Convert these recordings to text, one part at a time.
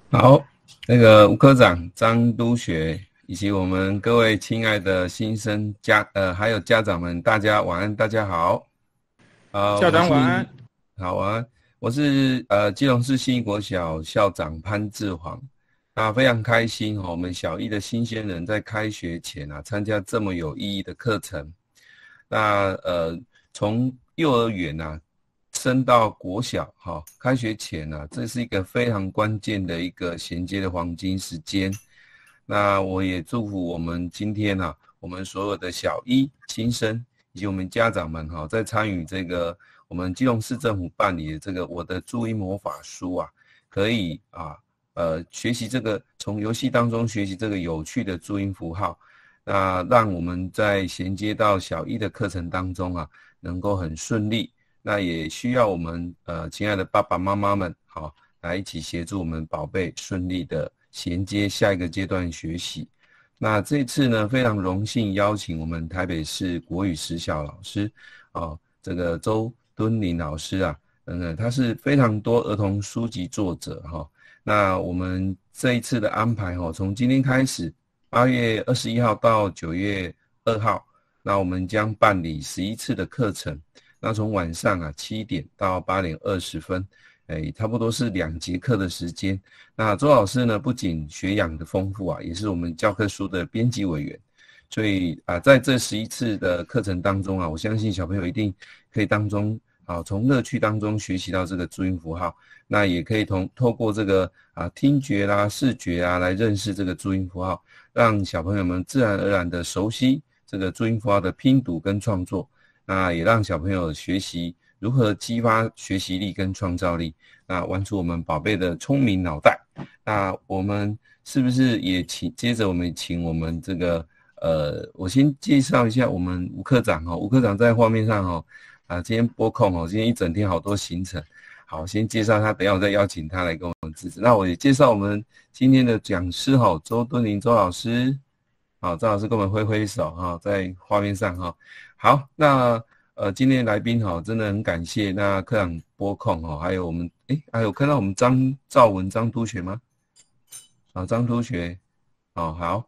好，那个吴科长张督学以及我们各位亲爱的新生还有家长们，大家晚安，大家好。 校我是长晚安。 好啊，我是基隆市信义国小校长潘志煌。那非常开心我们小一的新鲜人在开学前参加这么有意义的课程。那从幼儿园升到国小开学前这是一个非常关键的一个衔接的黄金时间。那我也祝福我们今天我们所有的小一新生以及我们家长们在参与这个我们基隆市政府办理的这个我的注音魔法书可以学习这个从游戏当中学习这个有趣的注音符号。那让我们在衔接到小一的课程当中能够很顺利。那也需要我们亲爱的爸爸妈妈们来一起协助我们宝贝顺利的衔接下一个阶段学习。那这次呢，非常荣幸邀请我们台北市国语实小老师这个周敦林老师他是非常多儿童书籍作者那我们这一次的安排从今天开始8月21号到9月2号，那我们将办理11次的课程。那从晚上7点到8点20分，差不多是2节课的时间。那周老师呢，不仅学养的丰富也是我们教科书的编辑委员。所以在这11次的课程当中我相信小朋友一定可以从乐趣当中学习到这个注音符号。那也可以透过这个听觉啦、视觉来认识这个注音符号，让小朋友们自然而然的熟悉这个注音符号的拼读跟创作。那也让小朋友学习如何激发学习力跟创造力，那玩出我们宝贝的聪明脑袋。那我们是不是也接着我们请我们这个我先介绍一下我们吴科长吴科长在画面上今天拨空今天一整天好多行程。好，先介绍他，等一下我再邀请他来跟我们支持。那我也介绍我们今天的讲师周敦林周老师。好，周老师跟我们挥挥手在画面上好，那今天的来宾真的很感谢那科长拨空还有我们还有看到我们张兆文张督学吗？张督学好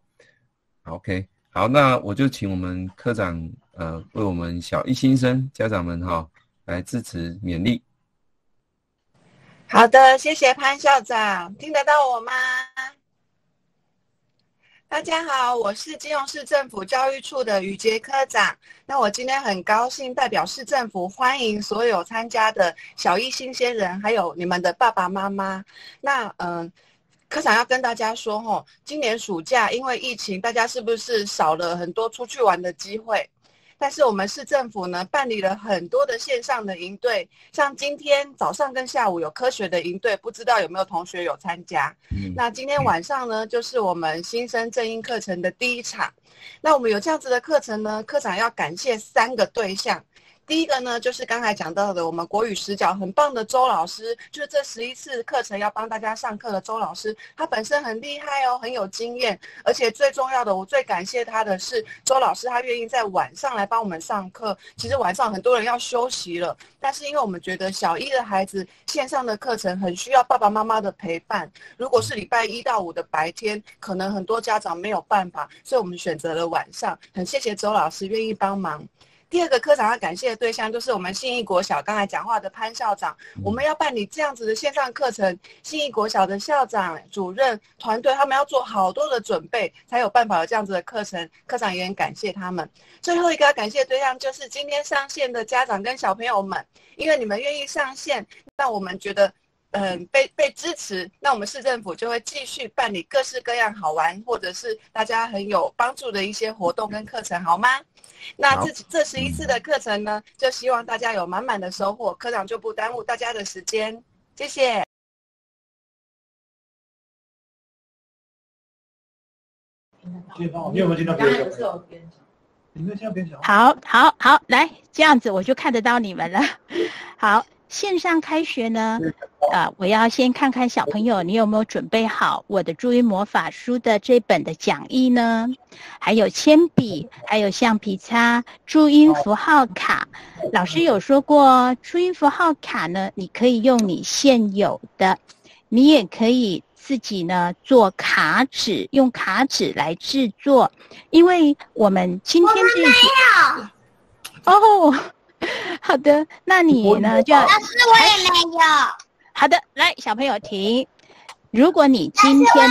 OK 好，那我就请我们科长为我们小一新生家长们来致辞勉励。 好的，谢谢潘校长，听得到我吗？大家好，我是基隆市政府教育处的宇杰科长。那我今天很高兴代表市政府欢迎所有参加的小一新鲜人，还有你们的爸爸妈妈。那科长要跟大家说今年暑假因为疫情，大家是不是少了很多出去玩的机会？但是我们市政府呢办理了很多的线上的营队，像今天早上跟下午有科学的营队，不知道有没有同学有参加？那今天晚上呢，就是我们新生正音课程的第一场。那我们有这样子的课程呢，科长要感谢3个对象。第一个呢，就是刚才讲到的我们国语实教很棒的周老师，就是这11次课程要帮大家上课的周老师，他本身很厉害很有经验，而且最重要的，我最感谢他的是周老师，他愿意在晚上来帮我们上课。其实晚上很多人要休息了，但是因为我们觉得小一的孩子线上的课程很需要爸爸妈妈的陪伴，如果是礼拜1到5的白天，可能很多家长没有办法，所以我们选择了晚上。很谢谢周老师愿意帮忙。第二个科长要感谢的对象就是我们信义国小刚才讲话的潘校长。我们要办理这样子的线上课程，信义国小的校长、主任、团队他们要做好多的准备，才有办法有这样子的课程。科长也很感谢他们。最后一个要感谢的对象就是今天上线的家长跟小朋友们，因为你们愿意上线，让我们觉得被支持，那我们市政府就会继续办理各式各样好玩或者是大家很有帮助的一些活动跟课程，好吗？那这11次的课程呢，就希望大家有满满的收获，科长就不耽误大家的时间，谢谢。 你有没有听到别人讲？你没有听到别人讲？ 好，来，这样子我就看得到你们了。好，线上开学呢，我要先看看小朋友你有没有准备好我的注音魔法书的这本的讲义呢？还有铅笔，还有橡皮擦，注音符号卡。老师有说过，注音符号卡呢，你可以用你现有的，你也可以自己呢做卡纸，用卡纸来制作，因为我们今天这一集哦，好的，那你呢就要， 老师我也没有。 好的，来小朋友停，如果你今天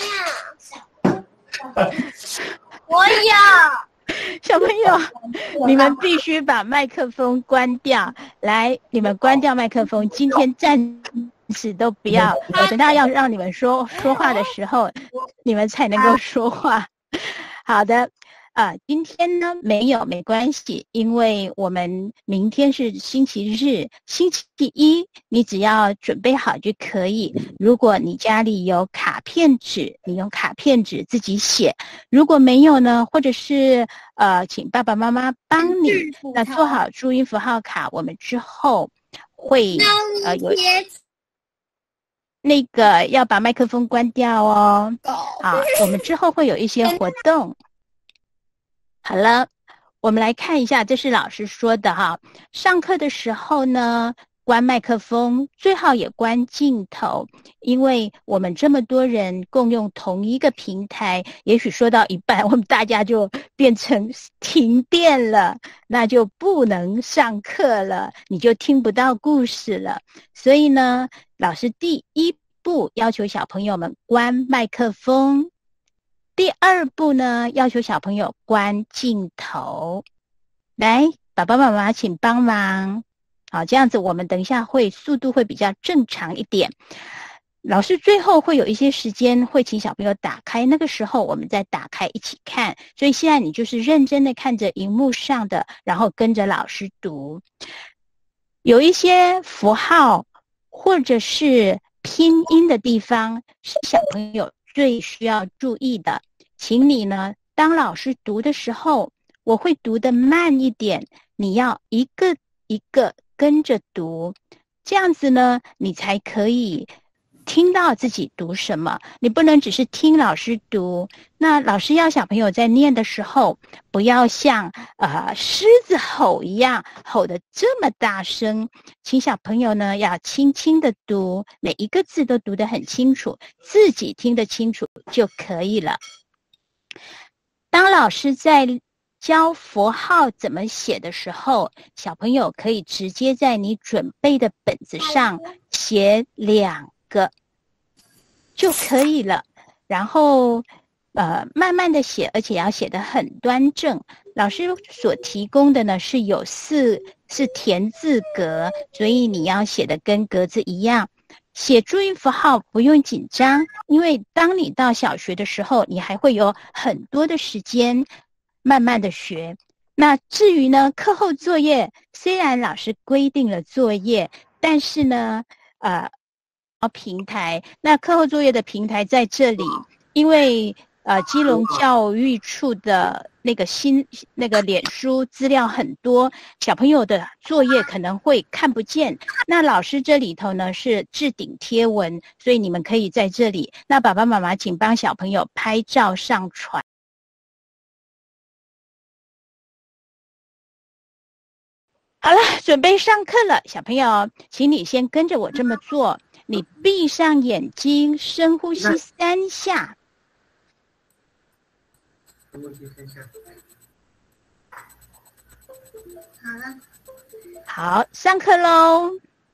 我有。 小朋友，你们必须把麦克风关掉。来，你们关掉麦克风。今天暂时都不要，我等到要让你们说话的时候，你们才能够说话。好的，今天呢没关系，因为我们明天是星期日，星期一你只要准备好就可以。如果你家里有卡片纸，你用卡片纸自己写；如果没有呢，或者是请爸爸妈妈帮你，那做好注音符号卡，我们之后会有那个要把麦克风关掉哦。好，我们之后会有一些活动。好了，我们来看一下，这是老师说的哈。上课的时候呢，关麦克风，最好也关镜头，因为我们这么多人共用同一个平台，也许说到一半，我们大家就变成停电了，那就不能上课了，你就听不到故事了。所以呢，老师第一步要求小朋友们关麦克风。第二步呢，要求小朋友关镜头。来，爸爸妈妈请帮忙。好，这样子我们等一下速度会比较正常一点。老师最后会有一些时间会请小朋友打开，那个时候我们再打开一起看。所以现在你就是认真的看着荧幕上的，然后跟着老师读。有一些符号或者是拼音的地方是小朋友最需要注意的，请你呢，当老师读的时候，我会读得慢一点，你要一个一个跟着读，这样子呢，你才可以听到自己读什么。你不能只是听老师读，那老师要小朋友在念的时候，不要像狮子吼一样吼得这么大声，请小朋友呢要轻轻的读，每一个字都读得很清楚，自己听得清楚就可以了。当老师在教符号怎么写的时候，小朋友可以直接在你准备的本子上写2个就可以了，然后慢慢的写，而且要写得很端正。老师所提供的呢是填字格，所以你要写的跟格子一样。写注音符号不用紧张，因为当你到小学的时候，你还会有很多的时间慢慢的学。那至于呢，课后作业，虽然老师规定了作业，但是呢，平台，那课后作业的平台在这里，因为基隆教育处的那个脸书资料很多，小朋友的作业可能会看不见。那老师这里头呢是置顶贴文，所以你们可以在这里。那爸爸妈妈请帮小朋友拍照上传。好了，准备上课了，小朋友，请你先跟着我这么做。你闭上眼睛，深呼吸3下。好，上课喽。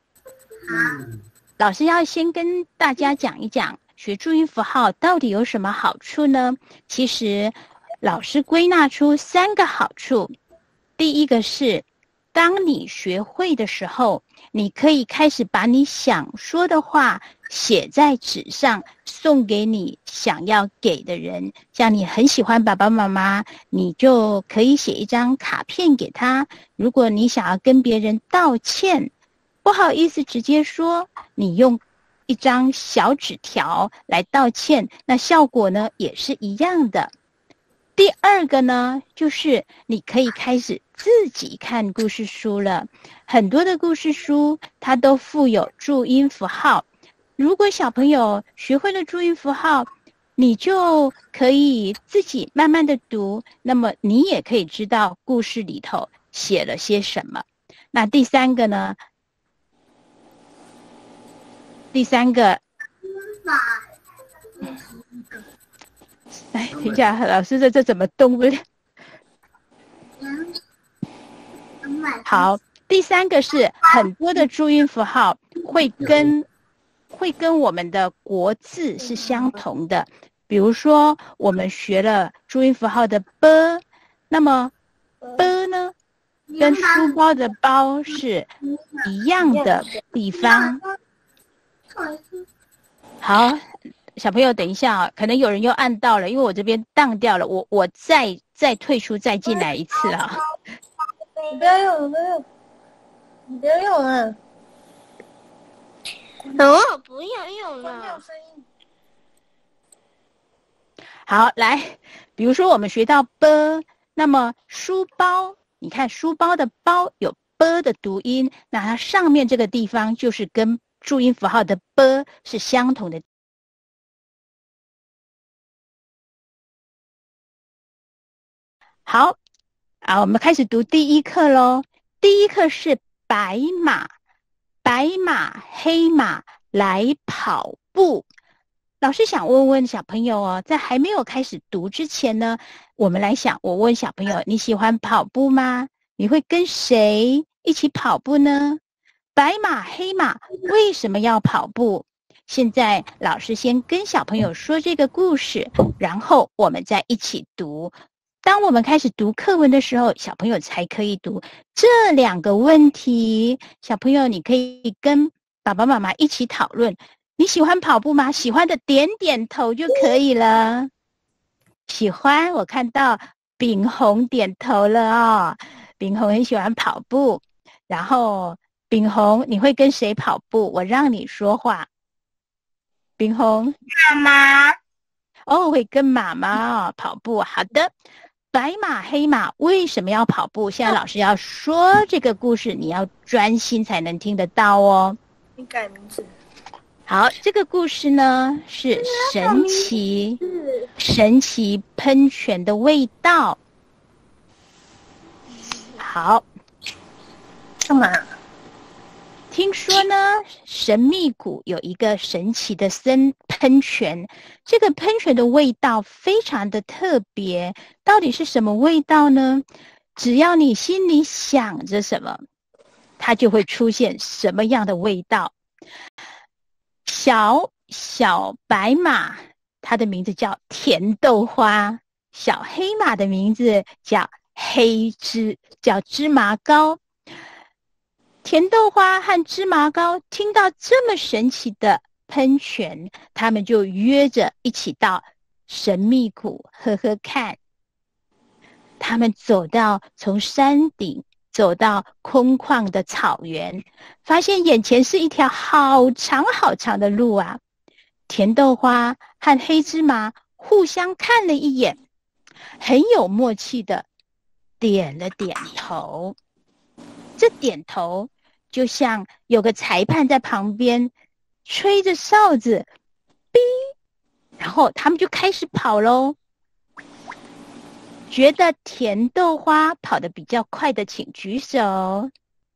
老师要先跟大家讲一讲，学注音符号到底有什么好处呢？其实，老师归纳出3个好处。第一个是，当你学会的时候，你可以开始把你想说的话写在纸上，送给你想要给的人。像你很喜欢爸爸妈妈，你就可以写一张卡片给他。如果你想要跟别人道歉，不好意思直接说，你用一张小纸条来道歉，那效果呢也是一样的。第二个呢，就是你可以开始自己看故事书了。很多的故事书它都附有注音符号，如果小朋友学会了注音符号，你就可以自己慢慢的读，那么你也可以知道故事里头写了些什么。那第三个呢？ 听起来老师这怎么动不了？好，第三个是很多的注音符号会跟我们的国字是相同的。比如说，我们学了注音符号的 “b”， 那么 “b” 呢，跟书包的“包”是一样的地方。好，小朋友，等一下啊，可能有人又按到了，因为我这边当掉了，我再退出，再进来一次啊。 你不要用，你不要用啊！我不要用了。 好，来，比如说我们学到 “b”， 那么书包，你看书包的“包”有 “b” 的读音，那它上面这个地方就是跟注音符号的 “b” 是相同的。好，我们开始读第一课咯。第一课是白马，白马黑马来跑步。老师想问问小朋友哦，在还没有开始读之前呢，我们来想，我问小朋友，你喜欢跑步吗？你会跟谁一起跑步呢？白马黑马为什么要跑步？现在老师先跟小朋友说这个故事，然后我们再一起读。当我们开始读课文的时候，小朋友才可以读这两个问题。小朋友，你可以跟爸爸妈妈一起讨论，你喜欢跑步吗？喜欢的点点头就可以了。喜欢，我看到炳宏点头了哦。炳宏很喜欢跑步。然后炳宏，你会跟谁跑步？我让你说话。炳宏， 妈妈。 哦，会跟妈妈跑步。好的。白马黑马为什么要跑步？现在老师要说这个故事，你要专心才能听得到哦。 你改名字。 好，这个故事呢是神奇喷泉的味道。好， 干嘛？ 听说呢，神秘谷有一个神奇的喷泉，这个喷泉的味道非常的特别，到底是什么味道呢？只要你心里想着什么，它就会出现什么样的味道。小白马，它的名字叫甜豆花；小黑马的名字叫芝麻糕。甜豆花和芝麻糕听到这么神奇的喷泉，他们就约着一起到神秘谷喝喝看。他们从山顶走到空旷的草原，发现眼前是一条好长好长的路啊。甜豆花和黑芝麻互相看了一眼，很有默契的点了点头。这点头就像有个裁判在旁边吹着哨子，哔，然后他们就开始跑咯。觉得甜豆花跑得比较快的请举手。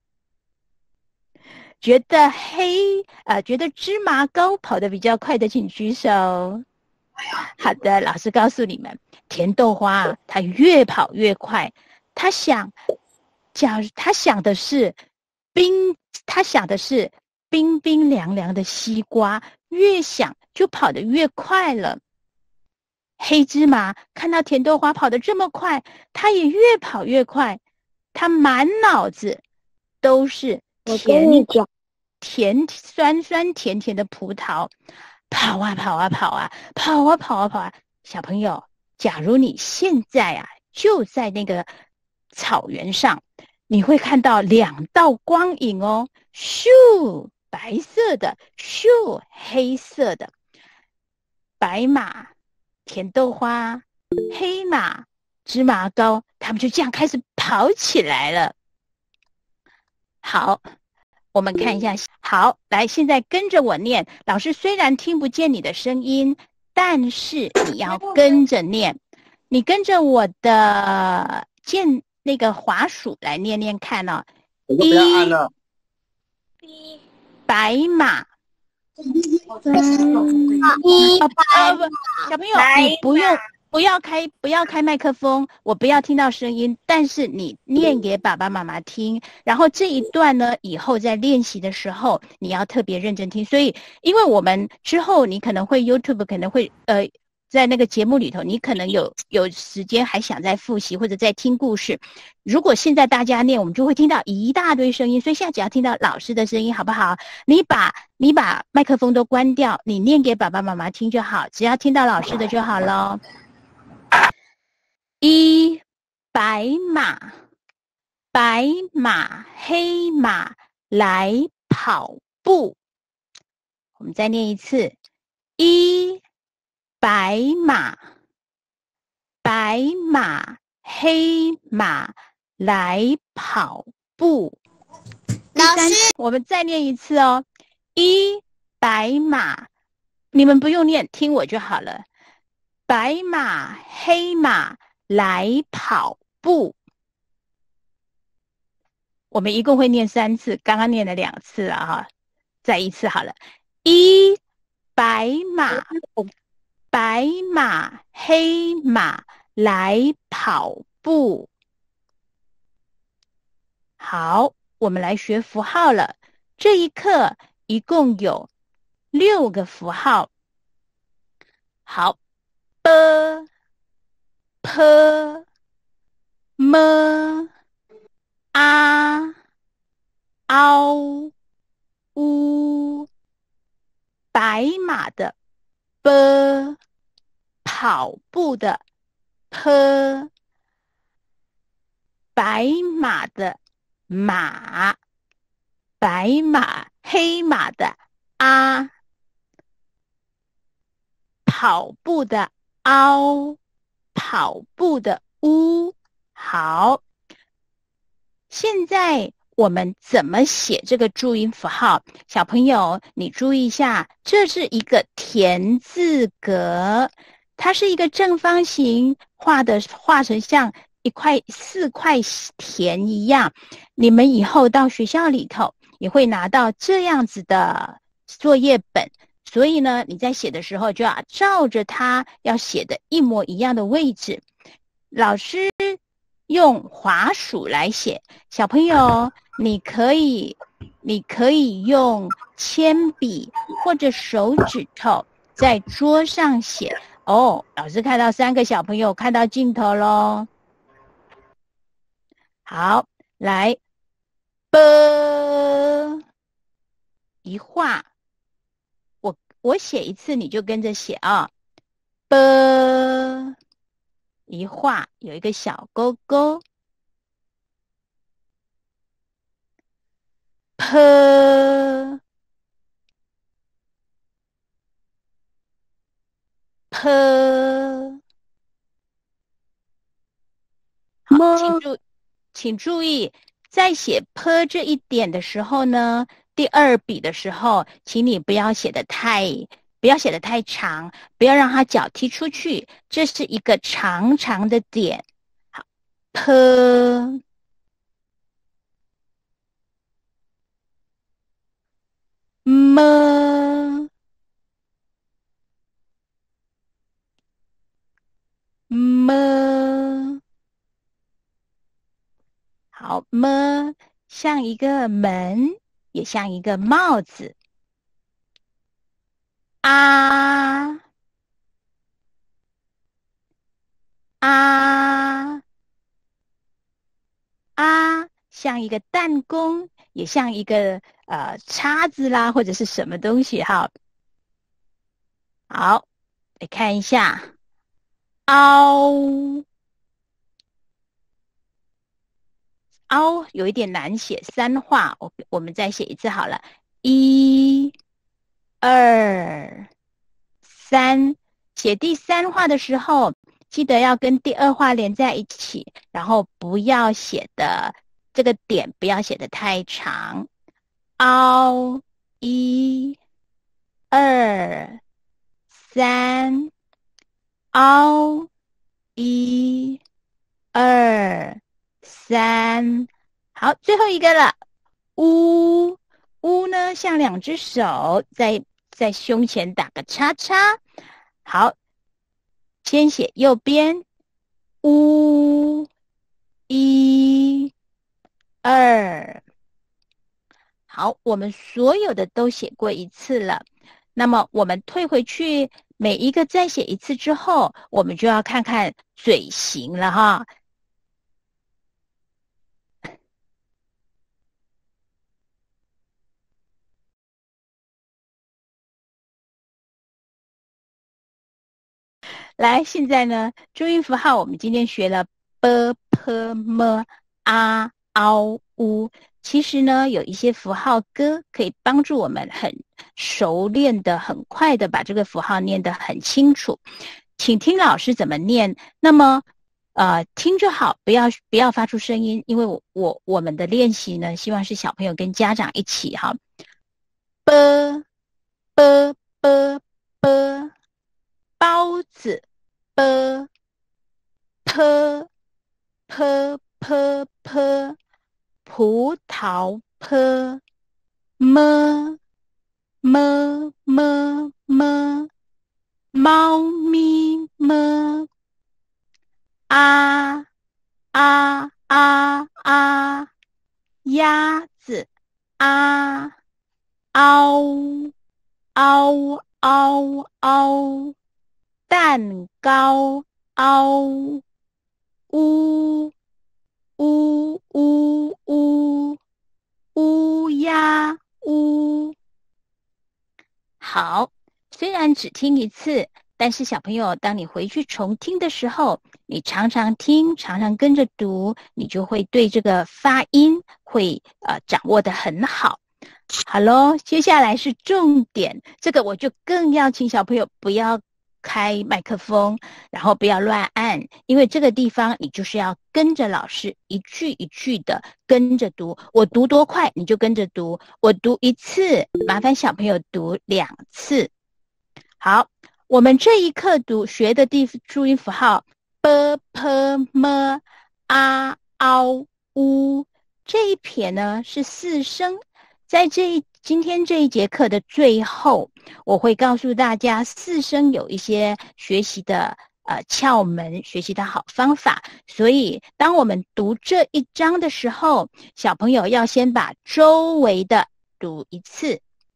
觉得芝麻糕跑得比较快的请举手。好的，老师告诉你们，甜豆花它越跑越快，他想的是冰冰凉凉的西瓜，越想就跑得越快了。黑芝麻看到甜豆花跑得这么快，他也越跑越快，他满脑子都是酸酸甜甜的葡萄，跑啊跑啊跑啊跑啊跑啊跑啊。小朋友，假如你现在就在那个草原上，你会看到两道光影哦，咻，白色的，咻，黑色的。白马甜豆花，黑马芝麻糕，他们就这样开始跑起来了。好，我们看一下。好，来，现在跟着我念。老师虽然听不见你的声音，但是你要跟着念。你跟着我的那个滑鼠来念念看哦。 我就不要按了。 白马。小朋友，你不用不要开麦克风，我不要听到声音，但是你念给爸爸妈妈听，然后这一段呢，以后在练习的时候，你要特别认真听。所以，因为我们之后你可能会 YouTube 可能会在那个节目里头，你可能有时间还想再复习或者再听故事。如果现在大家念，我们就会听到一大堆声音，所以现在只要听到老师的声音，好不好？你把麦克风都关掉，你念给爸爸妈妈听就好，只要听到老师的就好咯。一，白马，白马黑马来跑步。我们再念一次，一，白马，白马黑马来跑步。 老师， 我们再念一次哦，一，白马，你们不用念，听我就好了。白马黑马来跑步。我们一共会念3次，刚刚念了2次了哈，再一次好了。一，白马，白马黑马来跑步。好，我们来学符号了。这一课一共有6个符号。好，b、p、m、a、凹、乌。白马的 b， 跑步的 p， 白马的马，白马黑马的啊，跑步的凹，跑步的乌。好，现在我们怎么写这个注音符号？小朋友，你注意一下，这是一个田字格，它是一个正方形，画成像4块田一样。你们以后到学校里头也会拿到这样子的作业本，所以呢，你在写的时候就要照着它要写的一模一样的位置。老师用滑鼠来写，小朋友，你可以用铅笔或者手指头在桌上写。哦，老师看到3个小朋友看到镜头咯。好，来 b， 一画，我写一次你就跟着写啊。b， 一画有一个小勾勾。p， 好，请注意，在写 p 这一点的时候呢，第2笔的时候，请你不要写得太长，不要让它脚踢出去，这是一个长长的点。好 ，p。么，好，么像一个门，也像一个帽子。啊像一个弹弓，也像一个叉子啦，或者是什么东西哈。好，来看一下，凹有一点难写，3画，我们再写一次好了。1、2、3，写第3画的时候，记得要跟第2画连在一起，然后不要写的这个点不要写的太长。凹1、2、3，凹1、2、3，好，最后一个了。乌呢，像2只手在胸前打个叉叉。好， 先写右边，乌，一、二。好，我们所有的都写过一次了。那么我们退回去，每一个再写一次之后，我们就要看看嘴型了哈。来，现在呢，注音符号我们今天学了 b、p、m、a、ao、u。其实呢，有一些符号歌可以帮助我们很熟练的、很快的把这个符号念得很清楚。请听老师怎么念。那么，听就好，不要发出声音，因为我们的练习呢，希望是小朋友跟家长一起哈。b b b b 包子 b p p p p 葡萄 p m m m m 猫咪 m 啊啊啊啊鸭子啊嗷嗷嗷嗷蛋糕嗷呜呜呜呜乌鸦乌。好，虽然只听一次，但是小朋友，当你回去重听的时候，你常常听，常常跟着读，你就会对这个发音会掌握得很好。好咯，接下来是重点，这个我就更要请小朋友不要开麦克风，然后不要乱按，因为这个地方你就是要跟着老师一句一句的跟着读，我读多快你就跟着读，我读一次，麻烦小朋友读2次。好，我们这一课学的注音符号 b、p、m、a、ao、u 这一撇呢是4声，在今天这一节课的最后，我会告诉大家4声有一些学习的窍门，学习的好方法。所以当我们读这一章的时候，小朋友要先把周围的读一次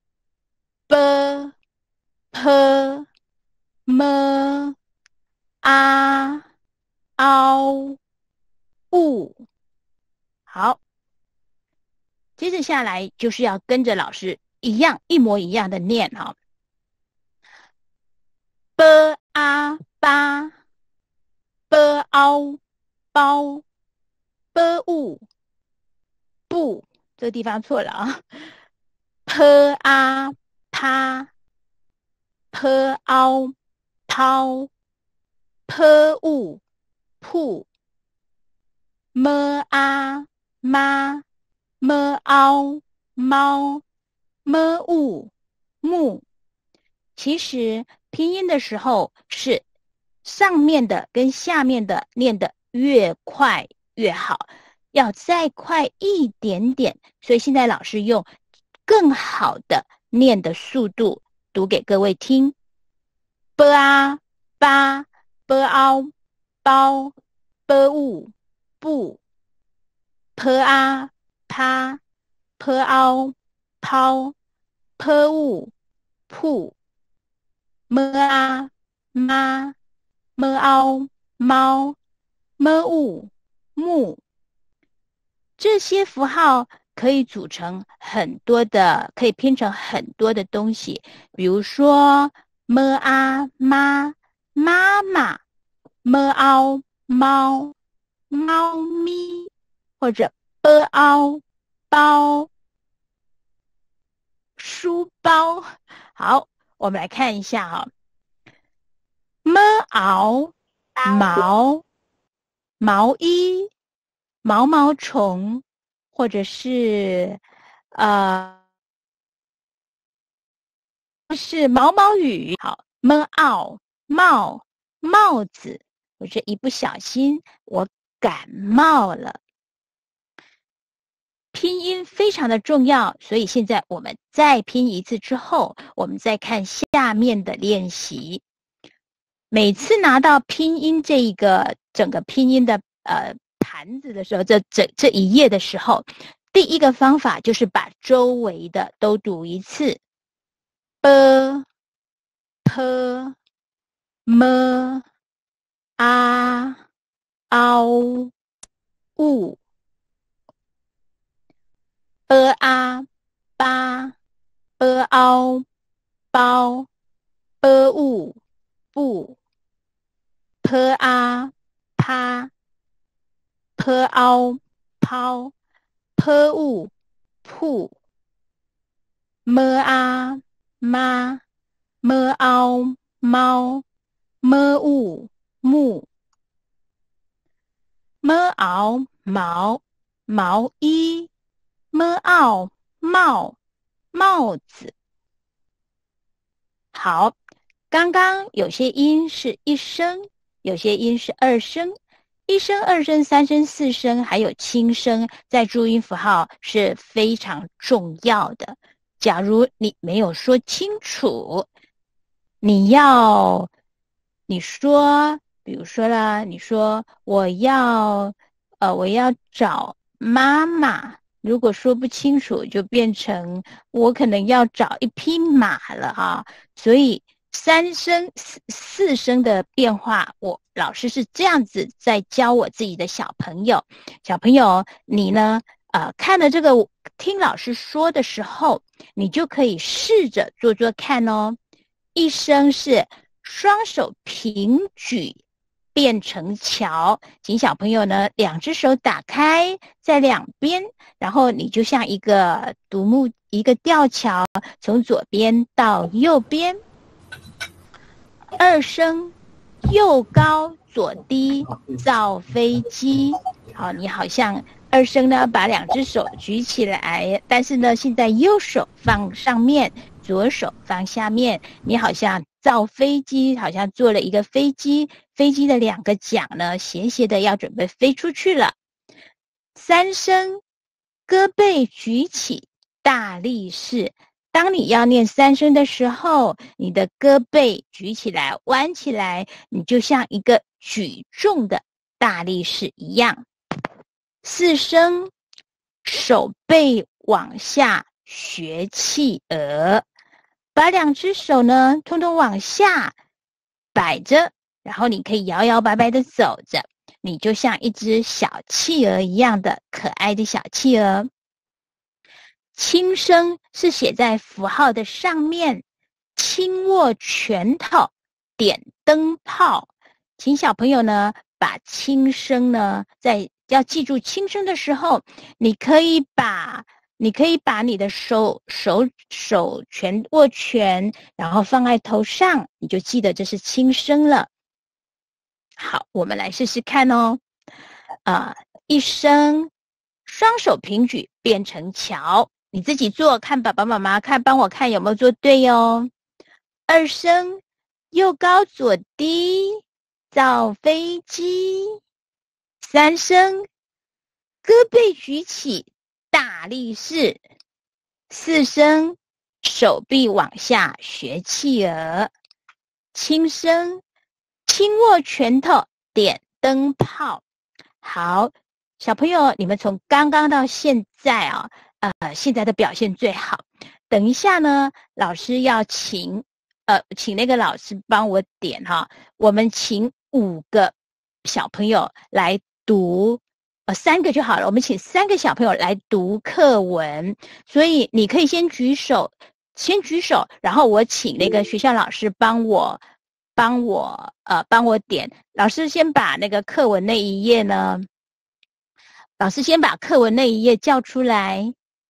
b、p、m、a、ao、u。好，接着下来就是要跟着老师一模一样的念哈。b a 巴 b ao 包 b u 不，这个地方错了啊。p a 趴 p ao 抛 p u 铺 m a 妈 m ao 猫 m u 木。其实拼音的时候是上面的跟下面的念得越快越好，要再快一点点。所以现在老师用更好的念的速度读给各位听。b a 巴 b ao 包 b u 不 p a 趴 p ao 抛 p u 铺 m a 妈 m ao 猫 m u 木。这些符号可以组成很多的，可以拼成很多的东西，比如说 m a 妈妈妈 m ao 猫猫咪，或者 b ao 包书包。好，我们来看一下哈。m ao 毛毛衣毛毛虫，或者是是毛毛雨。好 m ao 帽子，我这一不小心我感冒了。拼音非常的重要，所以现在我们再拼一次之后，我们再看下面的练习。 每次拿到拼音这一个整个拼音的盘子的时候，这一页的时候，第一个方法就是把周围的都读一次 ，b、p、m、a、ao、u、b、a、巴、b、ao、包、b、u、不、p、a、趴、p、ao、抛、p、u、铺、m、a、妈、m、ao、猫、m、u、木、m、ao、毛、毛衣、m、ao、帽、帽子。好，刚刚有些音是一声，有些音是二声，一声、二声、三声、四声，还有轻声，在注音符号是非常重要的。假如你没有说清楚，你说，比如说啦，你说我要找妈妈，如果说不清楚，就变成我可能要找一匹马了啊。所以三声、四声的变化，老师是这样子在教我自己的小朋友。小朋友，你呢？看了这个，听老师说的时候，你就可以试着做做看哦。一声是双手平举变成桥，请小朋友呢两只手打开在两边，然后你就像一个一个吊桥，从左边到右边。二声右高左低造飞机，好，你好像二声呢把两只手举起来，但是呢现在右手放上面，左手放下面，你好像造飞机，好像做了一个飞机，飞机的两个桨呢斜斜的要准备飞出去了。三声胳背举起大力士，当你要念三声的时候，你的胳背举起来弯起来，你就像一个举重的大力士一样。四声手背往下学企鹅，把两只手呢通通往下摆着，然后你可以摇摇摆摆的走着，你就像一只小企鹅一样的可爱的小企鹅。轻声是写在符号的上面，轻握拳头点灯泡，请小朋友呢把轻声呢要记住轻声的时候，你可以把你的手拳握拳，然后放在头上，你就记得这是轻声了。好，我们来试试看哦。一声双手平举变成桥，你自己做，看爸爸妈妈帮我看有没有做对哦。二声右高左低造飞机。三声胳背举起大力士。四声手臂往下学企鹅。轻声轻握拳头点灯泡。好，小朋友，你们从刚刚到现在现在的表现最好。等一下呢，老师要请那个老师帮我点哈，我们请5个小朋友来读，3个就好了。我们请3个小朋友来读课文，所以你可以先举手，然后我请那个学校老师帮我点。老师先把那个课文那一页呢，老师先把课文那一页叫出来。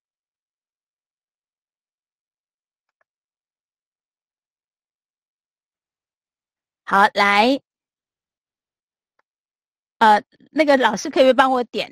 好，来，那个老师可不可以帮我点？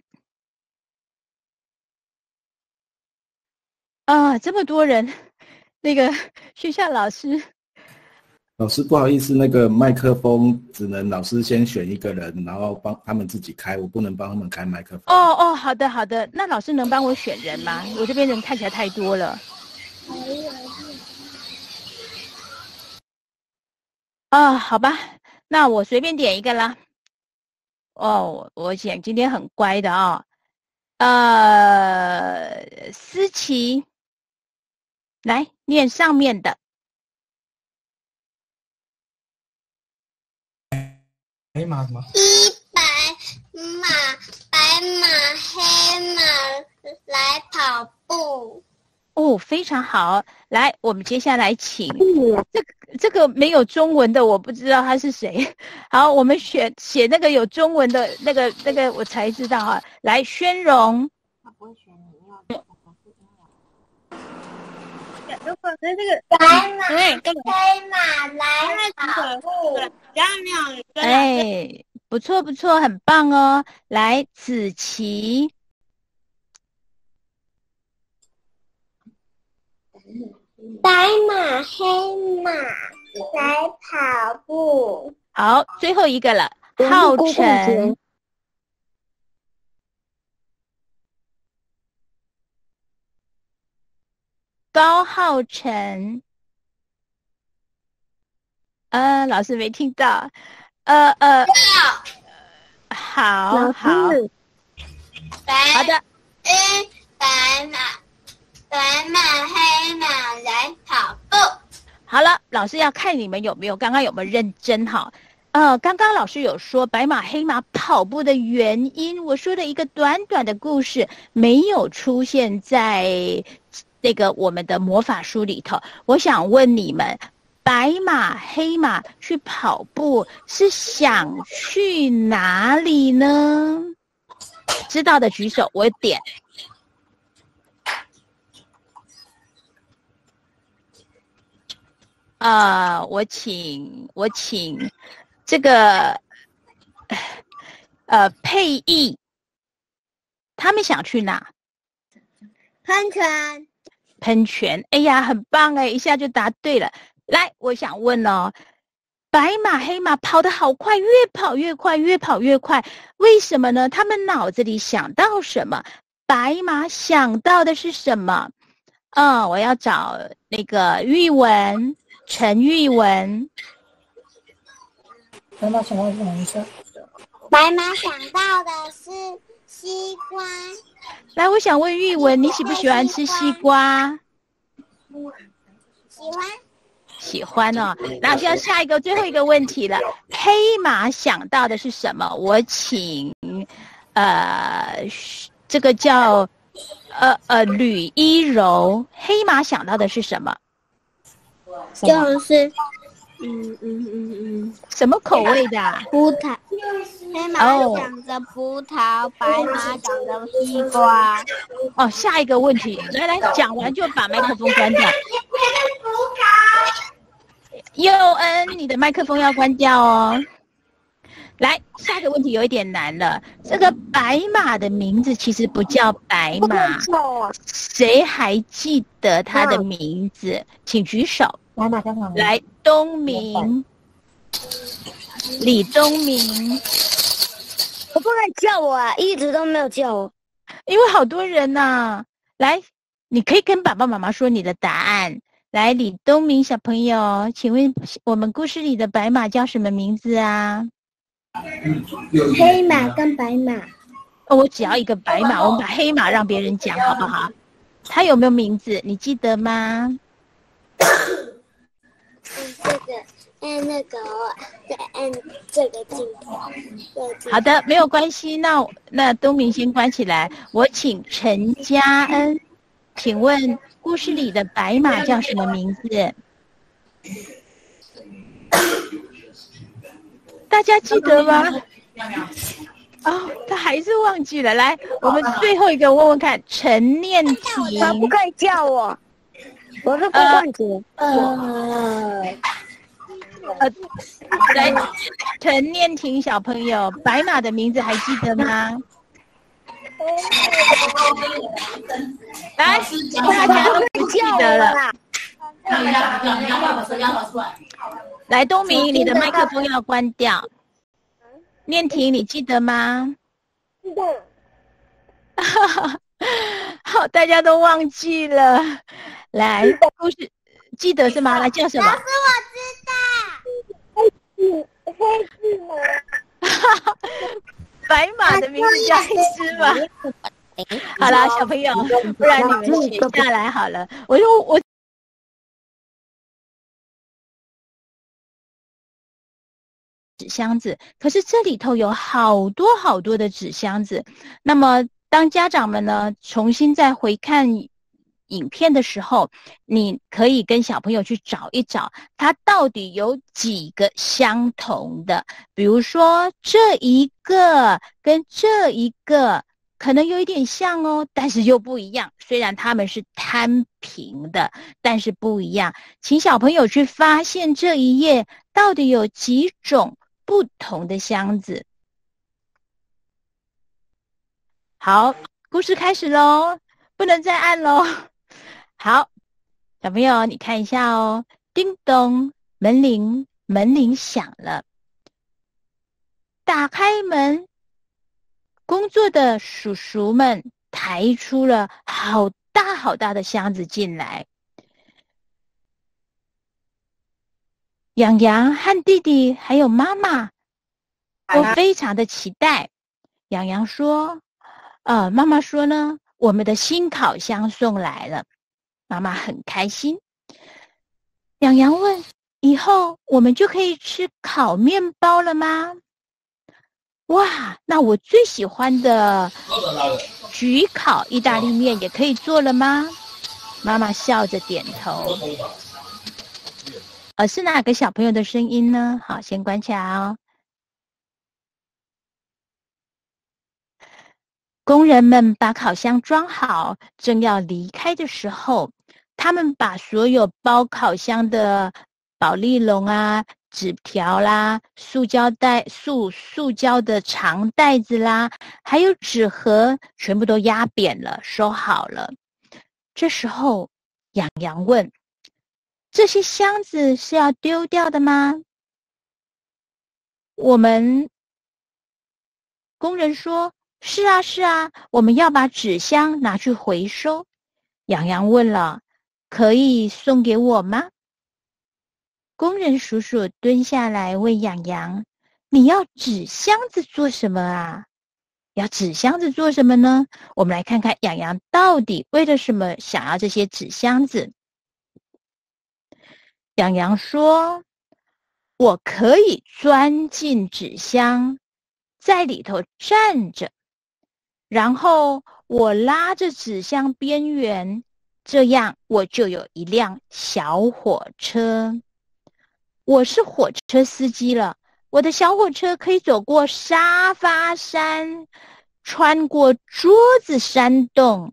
这么多人，那个学校老师。 老师不好意思，那个麦克风只能老师先选一个人，然后帮他们自己开，我不能帮他们开麦克风。 好的好的，那老师能帮我选人吗？我这边人看起来太多了。好吧， 那我随便点一个啦。哦，我想今天很乖的哦。思琪，来念上面的。 白马什么？ 白马黑马来跑步。 哦，非常好。来，我们接下来请这个没有中文的，我不知道他是谁。好，我们写那个有中文的那个，我才知道哈。来，宣荣。他不会选你要。 如果是这个白马黑马来跑步， 哎，不错不错，很棒哦。来，子琪。 白马黑马来跑步。 好，最后一个了，浩辰。高浩辰。老师没听到。好。好的。 白马黑马来跑步。 好了，老师要看你们刚刚有没有认真哈。刚刚老师有说白马黑马跑步的原因，我说的一个短短的故事没有出现在那个我们的魔法书里头。我想问你们，白马黑马去跑步是想去哪里呢？知道的举手，我点。我请这个佩义，他们想去哪？喷泉。哎呀，很棒哎，一下就答对了。来，我想问哦，白马黑马跑得好快，越跑越快，越跑越快，为什么呢？他们脑子里想到什么？白马想到的是什么？我要找那个玉文。陈玉文。 白马想到是什么意思？ 白马想到的是西瓜。 来，我想问玉文，你喜不喜欢吃西瓜？ 喜欢。 喜欢哦。那就要下一个最后一个问题了。黑马想到的是什么？我请这个叫吕一柔。黑马想到的是什么？ 就是什么口味的？ 葡萄。黑马想着葡萄，白马想着西瓜。 下一个问题，来讲完就把麦克风关掉。佑恩，你的麦克风要关掉哦。来，下个问题有一点难了。这个白马的名字其实不叫白马，谁还记得它的名字？请举手。来，东明，李东明。 我不能叫我啊，一直都没有叫我。 因为好多人呐。来，你可以跟爸爸妈妈说你的答案。来，李东明小朋友，请问我们故事里的白马叫什么名字啊？ 黑马跟白马。 我只要一个白马，我们把黑马让别人讲好不好？他有没有名字？你记得吗？ 按那个，再按这个镜头。 好的，没有关系。那东明先关起来。我请陈嘉恩，请问故事里的白马叫什么名字？大家记得吗？他还是忘记了。来，我们最后一个问问看，陈念婷。 他不可以叫我，我是郭冠杰。 来，陈念婷小朋友，白马的名字还记得吗？来，大家都不记得了。来，东明，你的麦克风要关掉。念婷，你记得吗？ 记得。 好，大家都忘记了。来，故事记得是吗？来，叫什么？ 老师，我知道。黑名字叫黑芝麻。好啦，小朋友，不然你们写下来好了。我纸箱子，可是这里头有好多好多的纸箱子。那么当家长们呢重新再回看影片的时候，你可以跟小朋友去找一找，它到底有几个相同的。比如说这一个跟这一个可能有一点像哦，但是又不一样。虽然它们是摊平的，但是不一样。请小朋友去发现这一页到底有几种不同的箱子。好，故事开始咯，不能再按咯。好，小朋友你看一下哦，叮咚，门铃响了。打开门，工作的叔叔们抬出了好大好大的箱子进来。洋洋和弟弟还有妈妈都非常的期待。洋洋说妈妈说呢，我们的新烤箱送来了。妈妈很开心。洋洋问，以后我们就可以吃烤面包了吗？哇，那我最喜欢的焗烤意大利面也可以做了吗？妈妈笑着点头。是哪个小朋友的声音呢？好，先关起来哦。工人们把烤箱装好，正要离开的时候，他们把所有包烤箱的保丽龙啊、纸条啦、塑胶袋、塑胶的长袋子啦，还有纸盒，全部都压扁了，收好了。这时候，洋洋问：“这些箱子是要丢掉的吗？”工人说：“是啊，是啊，我们要把纸箱拿去回收。”洋洋问了：“可以送给我吗？”工人叔叔蹲下来问洋洋：“你要纸箱子做什么啊？”要纸箱子做什么呢？我们来看看洋洋到底为了什么想要这些纸箱子。洋洋说：“我可以钻进纸箱，在里头站着，然后我拉着纸箱边缘，这样我就有一辆小火车。我是火车司机了，我的小火车可以走过沙发山，穿过桌子山洞，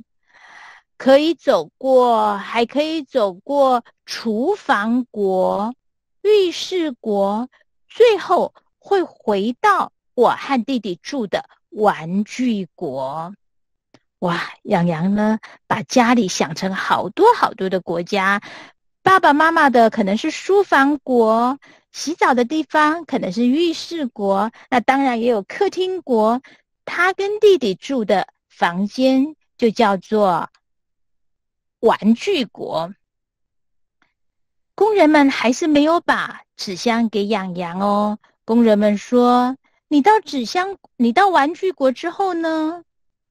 还可以走过厨房国、浴室国，最后会回到我和弟弟住的玩具国。”哇，洋洋呢，把家里想成好多好多的国家。爸爸妈妈的可能是书房国，洗澡的地方可能是浴室国，那当然也有客厅国。他跟弟弟住的房间就叫做玩具国。工人们还是没有把纸箱给洋洋哦。工人们说：“你到玩具国之后呢？”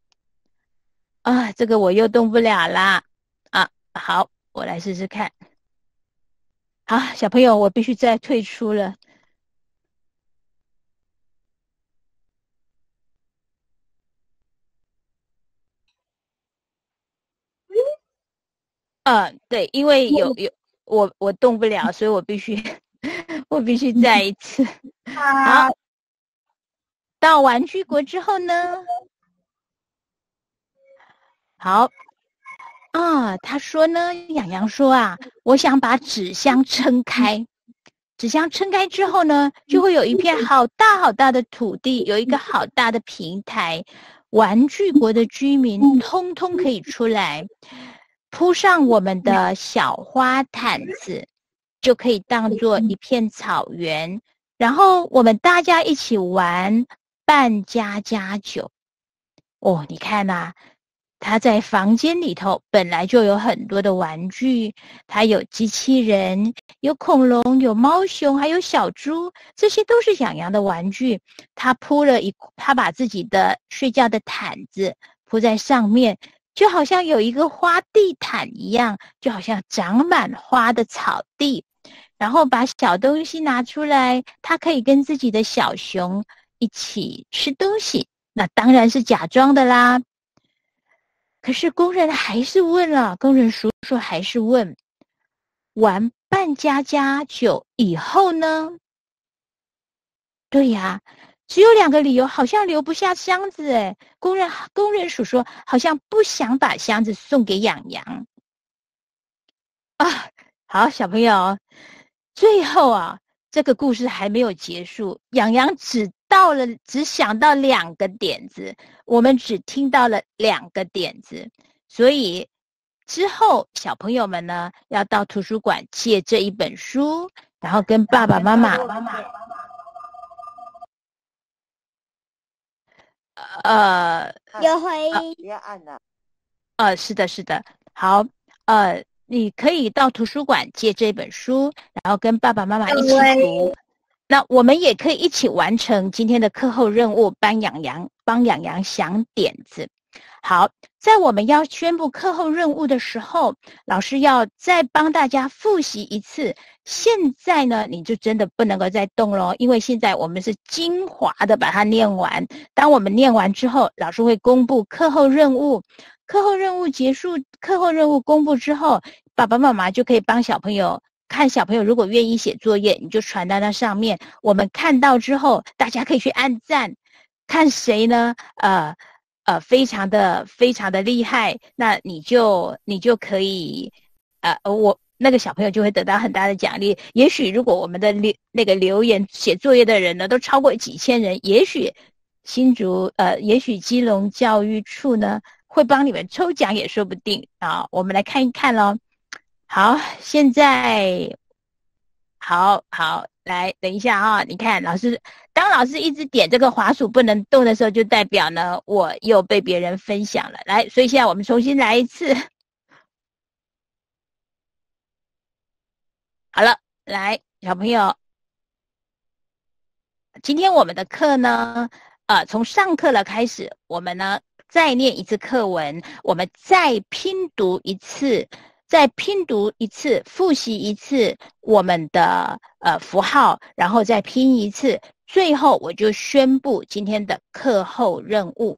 这个我又动不了啦。好，我来试试看。好，小朋友，我必须再退出了。对，因为我动不了，所以我必须再一次。好，到玩具国之后呢？好。他说呢，洋洋说我想把纸箱撑开。纸箱撑开之后呢，就会有一片好大好大的土地，有一个好大的平台，玩具国的居民通通可以出来，铺上我们的小花毯子，就可以当作一片草原，然后我们大家一起玩扮家家酒。你看他在房间里头本来就有很多的玩具，他有机器人，有恐龙，有猫熊，还有小猪，这些都是洋洋的玩具。他把自己的睡觉的毯子铺在上面，就好像有一个花地毯一样，就好像长满花的草地。然后把小东西拿出来，他可以跟自己的小熊一起吃东西，那当然是假装的啦。可是工人还是问了，工人叔叔还是问，玩扮家家酒以后呢？对呀，只有2个理由，好像留不下箱子诶。工人叔叔好像不想把箱子送给养羊啊。好，小朋友，最后啊，这个故事还没有结束，养羊只想到2个点子，我们只听到了2个点子，所以之后小朋友们呢要到图书馆借这一本书，然后跟爸爸妈妈有回音， 别按了。 是的，是的，好，你可以到图书馆借这本书，然后跟爸爸妈妈一起读。那我们也可以一起完成今天的课后任务，帮养羊想点子。好，在我们要宣布课后任务的时候，老师要再帮大家复习一次。现在呢，你就真的不能够再动咯，因为现在我们是精华的把它念完。当我们念完之后，老师会公布课后任务。课后任务结束，课后任务公布之后，爸爸妈妈就可以帮小朋友看，小朋友如果愿意写作业，你就传到那上面。我们看到之后，大家可以去按赞，看谁呢？非常的厉害，那你就可以，那个小朋友就会得到很大的奖励。也许如果我们的那个留言写作业的人呢，都超过几千人，也许也许基隆教育处呢会帮你们抽奖也说不定啊。我们来看一看咯。好，现在好，来，等一下啊！你看，当老师一直点这个滑鼠不能动的时候，就代表呢，我又被别人分享了。来，所以现在我们重新来一次。好了，来，小朋友，今天我们的课呢，从上课了开始，我们呢再念一次课文，我们再拼读一次。复习一次我们的符号，然后再拼一次，最后我就宣布今天的课后任务。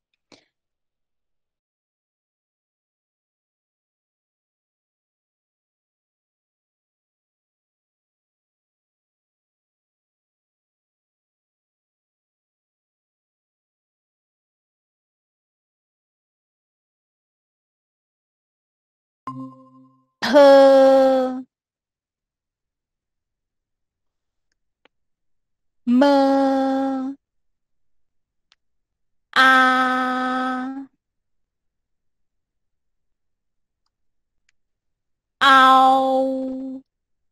么啊嗷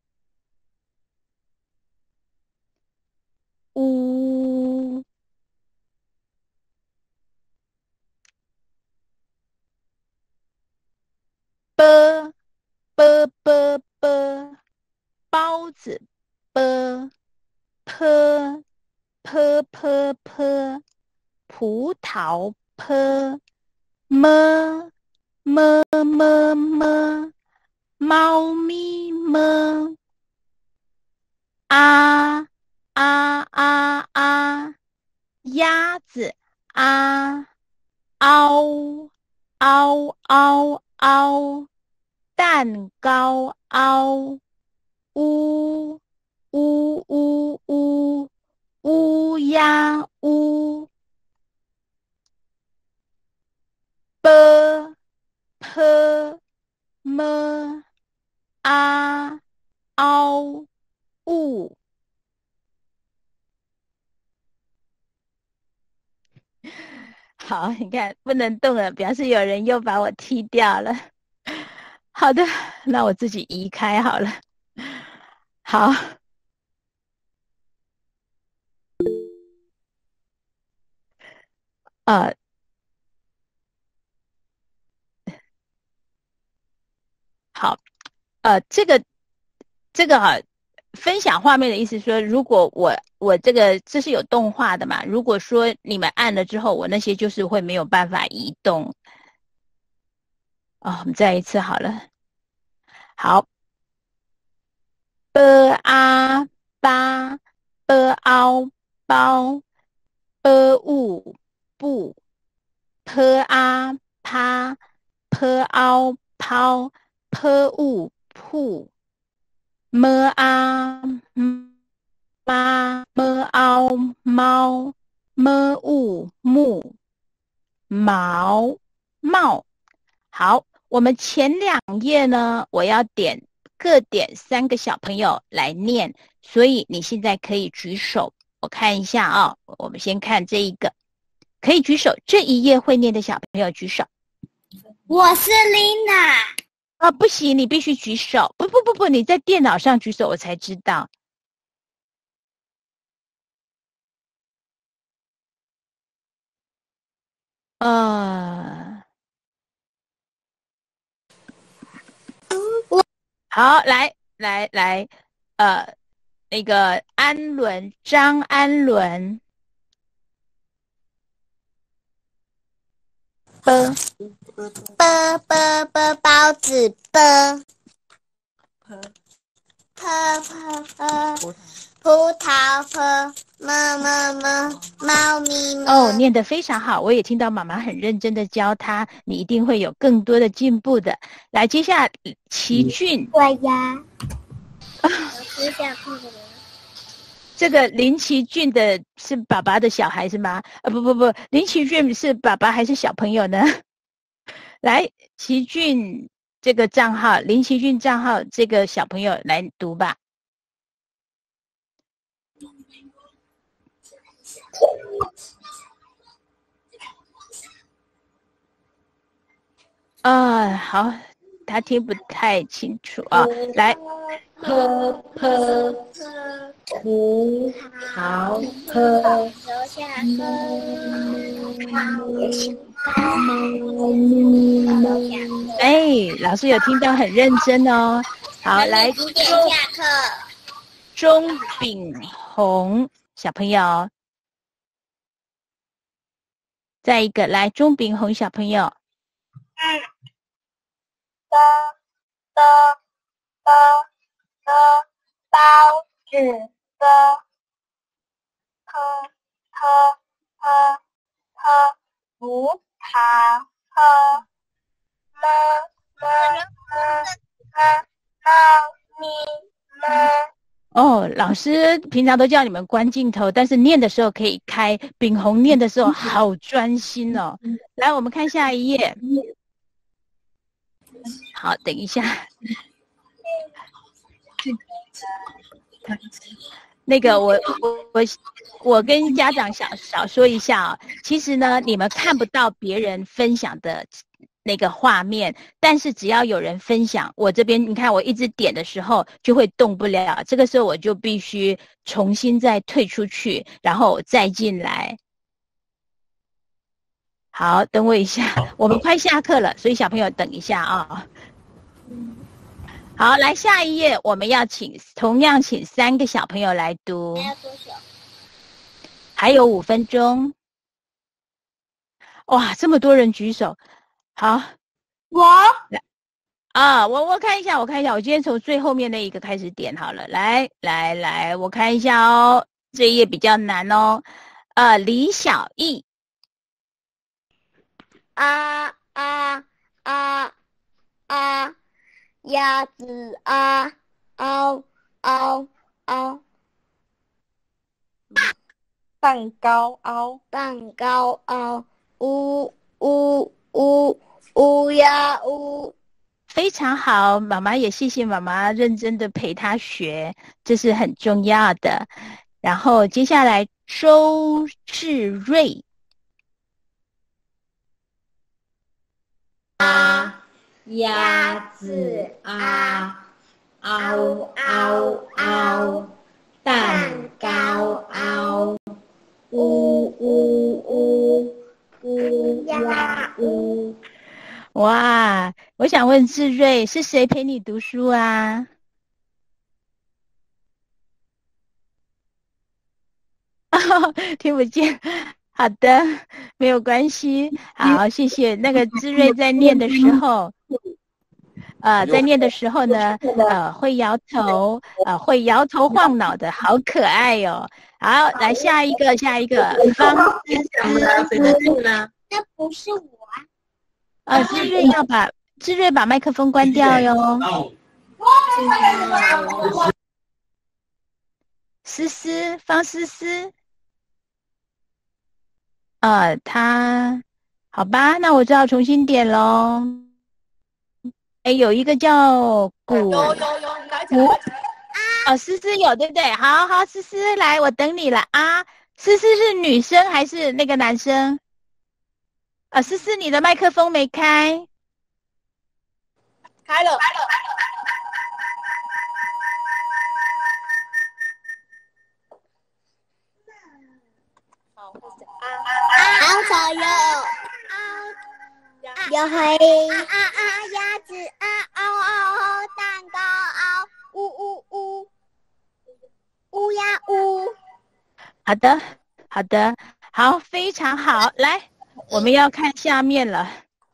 呜啵啵啵啵，包子啵泼泼泼泼，葡萄泼么么么么，猫咪么啊啊啊啊，鸭子啊嗷嗷嗷嗷，蛋糕嗷呜呜呜呜，乌鸦呜啵泼么啊嗷呜。好，你看不能动了，表示有人又把我踢掉了。好的，那我自己移开好了。好， 这个分享画面的意思说，如果我这是有动画的嘛，如果说你们按了之后，我那些就是会没有办法移动。我们再一次好了。好，b a 巴 b ao 包 b u 不 p a 趴 p ao 抛 p u 铺 m a 妈 m ao 猫 m u 木毛帽。好，我们前2页呢，我要各点3个小朋友来念，所以你现在可以举手，我看一下啊，我们先看这一个，可以举手，这一页会念的小朋友举手。 我是 Lina。 不行，你必须举手。不，你在电脑上举手，我才知道。好，来，那个张安伦包子葡萄猫咪念得非常好，我也听到妈妈很认真的教他，你一定会有更多的进步的。来，接下来齐俊。 对呀。 这个林奇俊的是爸爸的小孩是吗？不，林奇俊是爸爸还是小朋友呢？来，奇俊这个账号，林奇俊账号这个小朋友来读吧。好，他听不太清楚啊。来， 葡萄老师有听到，很认真哦。好，来， 几点下课？ 钟炳宏小朋友，再一个，来，钟炳宏小朋友。 包子葡萄猫咪老师平常都叫你们关镜头，但是念的时候可以开。炳宏念的时候好专心哦。来，我们看下一页。好，等一下。那个我跟家长少说一下哦，其实呢，你们看不到别人分享的那个画面，但是只要有人分享，我这边你看我一直点的时候就会动不了，这个时候我就必须重新再退出去，然后再进来。好，等我一下，我们快下课了，所以小朋友等一下啊。好，来下一页，我们要同样请3个小朋友来读。 还要多久？ 还有5分钟。哇，这么多人举手。好， 我看一下，我今天从最后面那一个开始点好了。来，我看一下哦，这一页比较难哦。李小艺。 鸭子嗷嗷， 蛋糕嗷， 呜呜呜，乌鸦呜。 非常好，妈妈也谢谢妈妈认真的陪他学，这是很重要的。然后接下来周志瑞。 鸭子嗷嗷嗷，蛋糕嗷，呜呜呜，乌鸦呜。 哇， 我想问志瑞，是谁陪你读书啊？听不见。好的，没有关系。好，谢谢。那个志瑞在念的时候，呢，会摇头，会摇头晃脑的，好可爱哟。好，来下一个，方思思呢？ 那不是我啊。 志瑞把麦克风关掉哟。方思思。他好吧，那我只好重新点咯。有一个叫古，思思有对不对？好，思思来，我等你了啊。思思是女生还是那个男生？思思你的麦克风没开。 开了。 好吵哟！有黑鸭子蛋糕呜呜呜，乌鸦呜。 好的，好，非常好。来，我们要看下面了。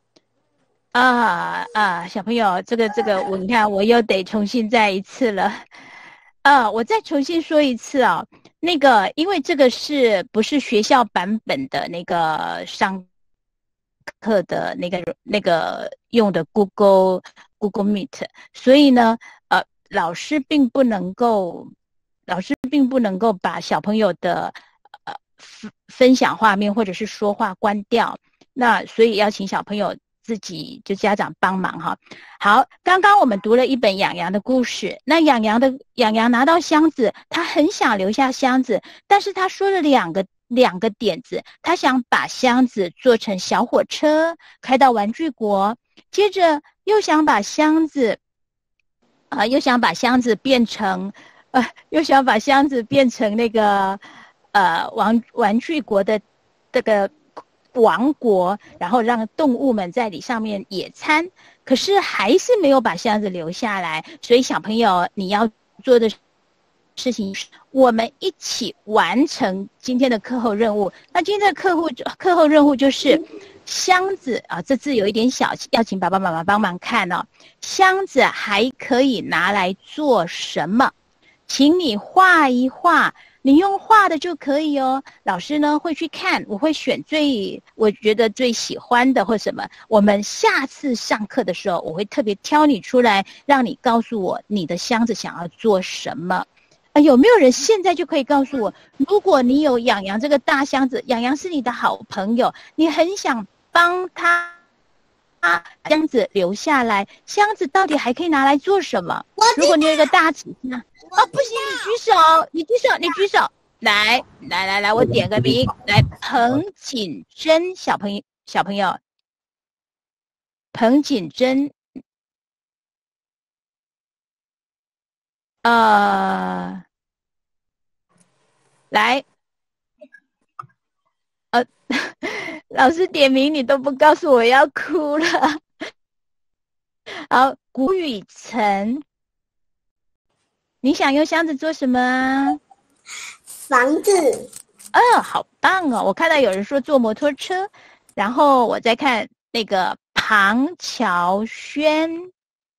小朋友，这个你看，我又得重新再一次了。我再重新说一次啊。那个，因为这个不是学校版本的那个上课的那个用的 Google Meet， 所以呢，老师并不能够把小朋友的分享画面或者是说话关掉，那所以要请小朋友自己就家长帮忙哈。好，刚刚我们读了一本养羊的故事，那养羊拿到箱子，他很想留下箱子，但是他说了两个点子，他想把箱子做成小火车开到玩具国，接着又想把箱子变成那个玩具国的这个王国，然后让动物们在上面野餐，可是还是没有把箱子留下来。所以小朋友，你要做的事情是我们一起完成今天的课后任务。那今天的课后任务就是箱子啊，这字有一点小，要请爸爸妈妈帮忙看哦。箱子还可以拿来做什么？请你画一画，你用画的就可以哦。老师呢会去看，我会选我觉得最喜欢的或什么。我们下次上课的时候，我会特别挑你出来，让你告诉我你的箱子想要做什么。有没有人现在就可以告诉我，如果你有养羊这个大箱子，养羊是你的好朋友，你很想帮他箱子留下来，箱子到底还可以拿来做什么？如果你有一个大纸箱，不行，你举手，来，我点个名，来，彭锦珍小朋友，彭锦珍，来，老师点名你都不告诉我，要哭了。好，谷雨辰，你想用箱子做什么啊？ 房子。 好棒哦！我看到有人说坐摩托车，然后我再看那个庞乔轩，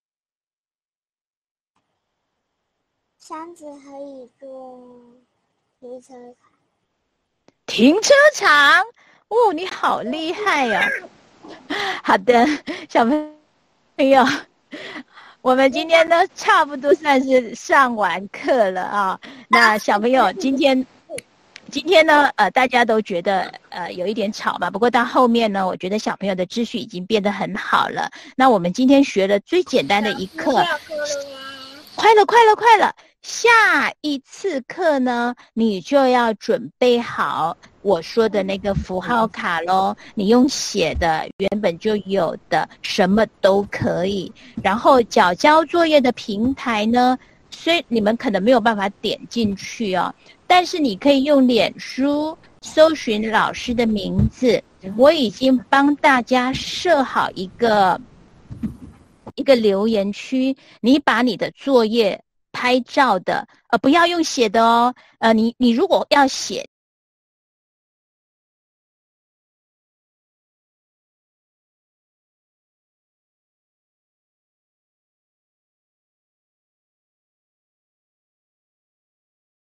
箱子可以做停车场。 停车场？哦，你好厉害呀！好的，小朋友，我们今天呢差不多算是上完课了啊。那小朋友，今天呢大家都觉得有一点吵吧，不过到后面呢，我觉得小朋友的秩序已经变得很好了。那我们今天学了最简单的一课，快了。下一次课呢，你就要准备好我说的那个符号卡咯，你用写的，原本就有的，什么都可以。然后缴交作业的平台呢，所以你们可能没有办法点进去哦，但是你可以用脸书搜寻老师的名字，我已经帮大家设好一个一个留言区，你把你的作业拍照的，不要用写的哦，你如果要写，